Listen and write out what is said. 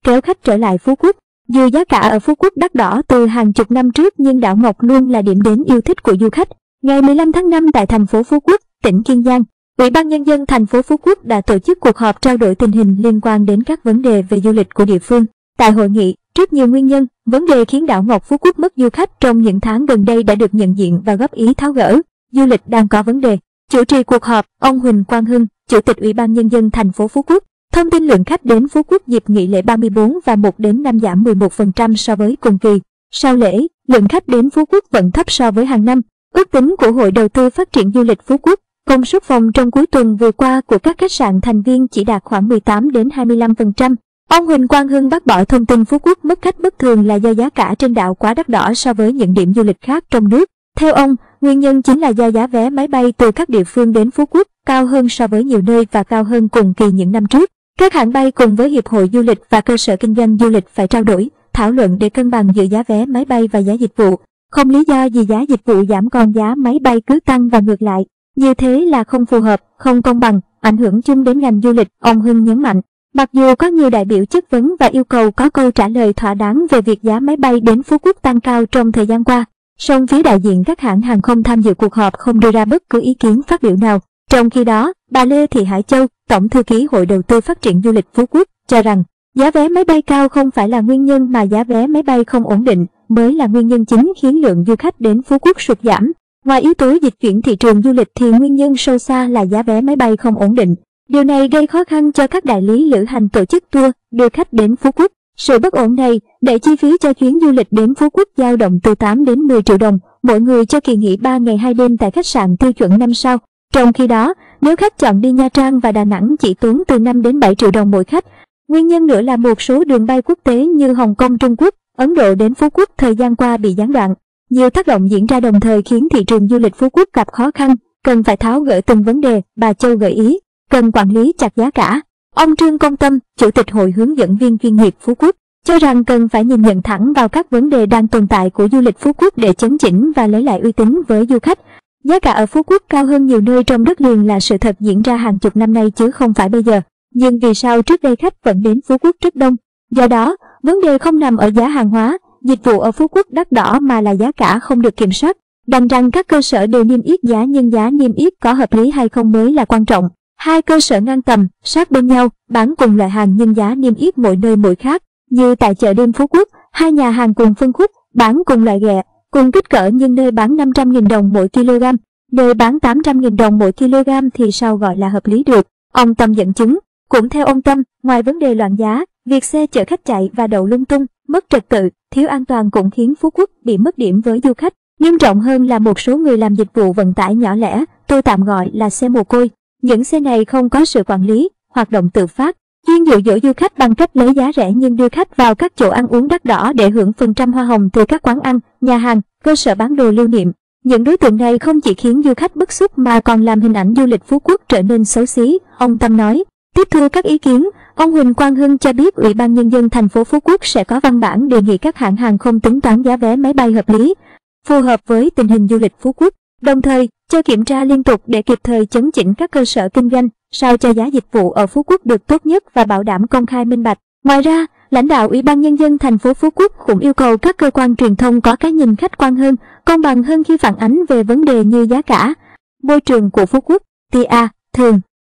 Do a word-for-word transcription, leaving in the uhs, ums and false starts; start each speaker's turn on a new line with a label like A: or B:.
A: kéo khách trở lại Phú Quốc. Dù giá cả ở Phú Quốc đắt đỏ từ hàng chục năm trước nhưng đảo Ngọc luôn là điểm đến yêu thích của du khách. Ngày mười lăm tháng năm tại thành phố Phú Quốc, tỉnh Kiên Giang, Ủy ban Nhân dân thành phố Phú Quốc đã tổ chức cuộc họp trao đổi tình hình liên quan đến các vấn đề về du lịch của địa phương. Tại hội nghị, rất nhiều nguyên nhân, vấn đề khiến đảo Ngọc Phú Quốc mất du khách trong những tháng gần đây đã được nhận diện và góp ý tháo gỡ. Du lịch đang có vấn đề. Chủ trì cuộc họp, ông Huỳnh Quang Hưng, Chủ tịch Ủy ban Nhân dân thành phố Phú Quốc, thông tin lượng khách đến Phú Quốc dịp nghỉ lễ ba mươi tư và một đến năm giảm mười một phần trăm so với cùng kỳ. Sau lễ, lượng khách đến Phú Quốc vẫn thấp so với hàng năm. Ước tính của Hội Đầu tư Phát triển Du lịch Phú Quốc, công suất phòng trong cuối tuần vừa qua của các khách sạn thành viên chỉ đạt khoảng mười tám đến hai mươi lăm phần trăm. Ông Huỳnh Quang Hưng bác bỏ thông tin Phú Quốc mất khách bất thường là do giá cả trên đảo quá đắt đỏ so với những điểm du lịch khác trong nước. Theo ông, nguyên nhân chính là do giá vé máy bay từ các địa phương đến Phú Quốc cao hơn so với nhiều nơi và cao hơn cùng kỳ những năm trước. Các hãng bay cùng với Hiệp hội Du lịch và cơ sở kinh doanh du lịch phải trao đổi, thảo luận để cân bằng giữa giá vé máy bay và giá dịch vụ. Không lý do gì giá dịch vụ giảm còn giá máy bay cứ tăng và ngược lại. Như thế là không phù hợp, không công bằng, ảnh hưởng chung đến ngành du lịch, ông Hưng nhấn mạnh. Mặc dù có nhiều đại biểu chất vấn và yêu cầu có câu trả lời thỏa đáng về việc giá máy bay đến Phú Quốc tăng cao trong thời gian qua, song phía đại diện các hãng hàng không tham dự cuộc họp không đưa ra bất cứ ý kiến phát biểu nào. Trong khi đó, bà Lê Thị Hải Châu, Tổng thư ký Hội Đầu tư Phát triển Du lịch Phú Quốc, cho rằng giá vé máy bay cao không phải là nguyên nhân mà giá vé máy bay không ổn định mới là nguyên nhân chính khiến lượng du khách đến Phú Quốc sụt giảm. Ngoài yếu tố dịch chuyển thị trường du lịch thì nguyên nhân sâu xa là giá vé máy bay không ổn định. Điều này gây khó khăn cho các đại lý lữ hành tổ chức tour đưa khách đến Phú Quốc. Sự bất ổn này đẩy chi phí cho chuyến du lịch đến Phú Quốc dao động từ tám đến mười triệu đồng mỗi người cho kỳ nghỉ ba ngày hai đêm tại khách sạn tiêu chuẩn năm sao. Trong khi đó, nếu khách chọn đi Nha Trang và Đà Nẵng chỉ tốn từ năm đến bảy triệu đồng mỗi khách. Nguyên nhân nữa là một số đường bay quốc tế như Hồng Kông Trung Quốc, Ấn Độ đến Phú Quốc thời gian qua bị gián đoạn. Nhiều tác động diễn ra đồng thời khiến thị trường du lịch Phú Quốc gặp khó khăn, cần phải tháo gỡ từng vấn đề, bà Châu gợi ý, cần quản lý chặt giá cả. Ông Trương Công Tâm, Chủ tịch Hội hướng dẫn viên chuyên nghiệp Phú Quốc, cho rằng cần phải nhìn nhận thẳng vào các vấn đề đang tồn tại của du lịch Phú Quốc để chấn chỉnh và lấy lại uy tín với du khách. Giá cả ở Phú Quốc cao hơn nhiều nơi trong đất liền là sự thật diễn ra hàng chục năm nay chứ không phải bây giờ. Nhưng vì sao trước đây khách vẫn đến Phú Quốc rất đông? Do đó, vấn đề không nằm ở giá hàng hóa, dịch vụ ở Phú Quốc đắt đỏ mà là giá cả không được kiểm soát. Đành rằng các cơ sở đều niêm yết giá nhưng giá niêm yết có hợp lý hay không mới là quan trọng. Hai cơ sở ngang tầm, sát bên nhau, bán cùng loại hàng nhưng giá niêm yết mỗi nơi mỗi khác. Như tại chợ đêm Phú Quốc, hai nhà hàng cùng phân khúc, bán cùng loại ghẹ, cùng kích cỡ nhưng nơi bán năm trăm nghìn đồng mỗi kg, nơi bán tám trăm nghìn đồng mỗi kg thì sao gọi là hợp lý được? Ông Tâm dẫn chứng. Cũng theo ông Tâm, ngoài vấn đề loạn giá, việc xe chở khách chạy và đậu lung tung, mất trật tự, thiếu an toàn cũng khiến Phú Quốc bị mất điểm với du khách. Nghiêm trọng hơn là một số người làm dịch vụ vận tải nhỏ lẻ, tôi tạm gọi là xe mồ côi. Những xe này không có sự quản lý, hoạt động tự phát, chuyên dụ dỗ du khách bằng cách lấy giá rẻ nhưng đưa khách vào các chỗ ăn uống đắt đỏ để hưởng phần trăm hoa hồng từ các quán ăn, nhà hàng, cơ sở bán đồ lưu niệm. Những đối tượng này không chỉ khiến du khách bức xúc mà còn làm hình ảnh du lịch Phú Quốc trở nên xấu xí, ông Tâm nói. Tiếp thu các ý kiến, ông Huỳnh Quang Hưng cho biết Ủy ban Nhân dân thành phố Phú Quốc sẽ có văn bản đề nghị các hãng hàng không tính toán giá vé máy bay hợp lý, phù hợp với tình hình du lịch Phú Quốc, đồng thời cho kiểm tra liên tục để kịp thời chấn chỉnh các cơ sở kinh doanh, sao cho giá dịch vụ ở Phú Quốc được tốt nhất và bảo đảm công khai minh bạch. Ngoài ra, lãnh đạo Ủy ban Nhân dân thành phố Phú Quốc cũng yêu cầu các cơ quan truyền thông có cái nhìn khách quan hơn, công bằng hơn khi phản ánh về vấn đề như giá cả, môi trường của Phú Quốc, tê a, thường.